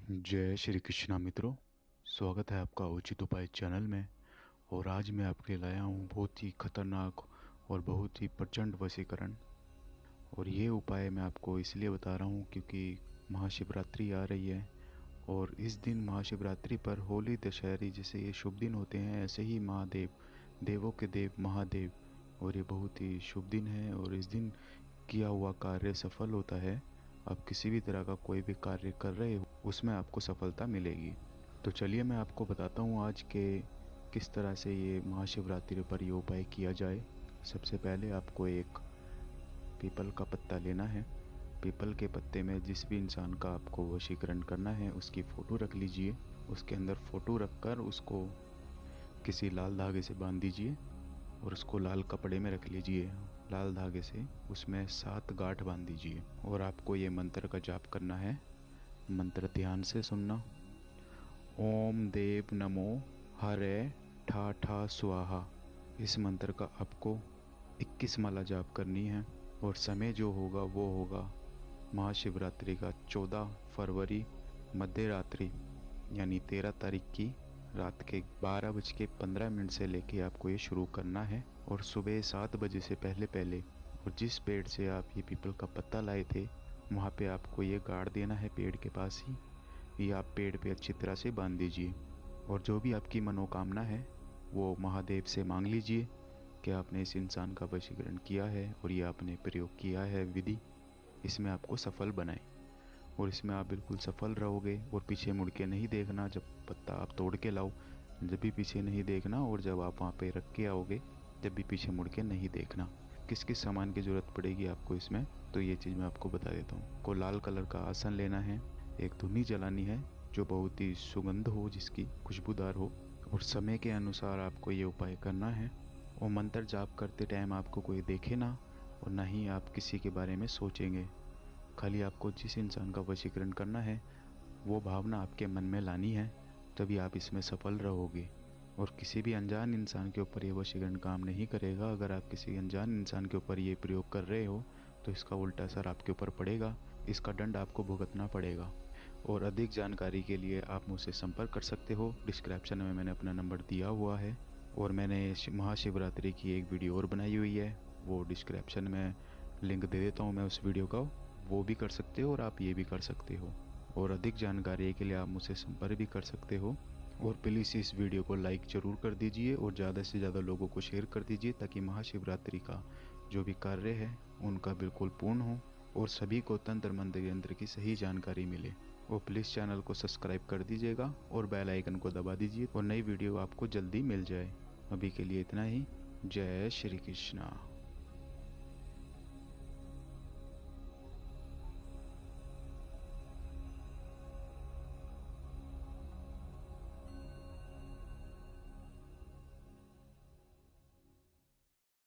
जय श्री कृष्णा मित्रों, स्वागत है आपका उचित उपाय चैनल में। और आज मैं आपके लिए लाया हूँ बहुत ही खतरनाक और बहुत ही प्रचंड वशीकरण। और ये उपाय मैं आपको इसलिए बता रहा हूँ क्योंकि महाशिवरात्रि आ रही है। और इस दिन महाशिवरात्रि पर होली दशहरी जैसे ये शुभ दिन होते हैं, ऐसे ही महादेव, देवों के देव महादेव, और ये बहुत ही शुभ दिन है। और इस दिन किया हुआ कार्य सफल होता है। आप किसी भी तरह का कोई भी कार्य कर रहे हो उसमें आपको सफलता मिलेगी। तो चलिए मैं आपको बताता हूँ आज के किस तरह से ये महाशिवरात्रि पर ये उपाय किया जाए। सबसे पहले आपको एक पीपल का पत्ता लेना है। पीपल के पत्ते में जिस भी इंसान का आपको वशीकरण करना है उसकी फ़ोटो रख लीजिए। उसके अंदर फ़ोटो रखकर उसको किसी लाल धागे से बांध दीजिए और उसको लाल कपड़े में रख लीजिए। लाल धागे से उसमें 7 गांठ बांध दीजिए और आपको ये मंत्र का जाप करना है। मंत्र ध्यान से सुनना। ओम देव नमो हरे ठा ठा स्वाहा। इस मंत्र का आपको 21 माला जाप करनी है। और समय जो होगा वो होगा महाशिवरात्रि का 14 फरवरी मध्य रात्रि यानी 13 तारीख की रात के 12:15 से लेके आपको ये शुरू करना है। और सुबह 7 बजे से पहले पहले और जिस पेड़ से आप ये पीपल का पत्ता लाए थे वहाँ पे आपको ये गाड़ देना है पेड़ के पास ही। ये आप पेड़ पे अच्छी तरह से बांध दीजिए और जो भी आपकी मनोकामना है वो महादेव से मांग लीजिए कि आपने इस इंसान का वशीकरण किया है और ये आपने प्रयोग किया है विधि, इसमें आपको सफल बनाए। और इसमें आप बिल्कुल सफल रहोगे। और पीछे मुड़ के नहीं देखना, जब पत्ता आप तोड़ के लाओ जब भी पीछे नहीं देखना, और जब आप वहाँ पे रख के आओगे जब भी पीछे मुड़ के नहीं देखना। किस किस सामान की ज़रूरत पड़ेगी आपको इसमें, तो ये चीज़ मैं आपको बता देता हूँ। को लाल कलर का आसन लेना है, एक धुनी जलानी है जो बहुत ही सुगंध हो, जिसकी खुशबूदार हो, और समय के अनुसार आपको ये उपाय करना है। और मंत्र जाप करते टाइम आपको कोई देखे ना और ना ही आप किसी के बारे में सोचेंगे। खाली आपको जिस इंसान का वशीकरण करना है वो भावना आपके मन में लानी है, तभी आप इसमें सफल रहोगे। और किसी भी अनजान इंसान के ऊपर ये वशीकरण काम नहीं करेगा। अगर आप किसी अनजान इंसान के ऊपर ये प्रयोग कर रहे हो तो इसका उल्टा असर आपके ऊपर पड़ेगा, इसका दंड आपको भुगतना पड़ेगा। और अधिक जानकारी के लिए आप मुझसे संपर्क कर सकते हो। डिस्क्रिप्शन में मैंने अपना नंबर दिया हुआ है और मैंने महाशिवरात्रि की एक वीडियो और बनाई हुई है, वो डिस्क्रिप्शन में लिंक दे देता हूँ मैं उस वीडियो का, वो भी कर सकते हो और आप ये भी कर सकते हो। और अधिक जानकारी के लिए आप मुझसे संपर्क भी कर सकते हो। और प्लीज़ इस वीडियो को लाइक ज़रूर कर दीजिए और ज़्यादा से ज़्यादा लोगों को शेयर कर दीजिए ताकि महाशिवरात्रि का जो भी कार्य है उनका बिल्कुल पूर्ण हो और सभी को तंत्र मंत्र यंत्र की सही जानकारी मिले। और प्लीज़ चैनल को सब्सक्राइब कर दीजिएगा और बेल आइकन को दबा दीजिए और नई वीडियो आपको जल्दी मिल जाए। अभी के लिए इतना ही। जय श्री कृष्णा।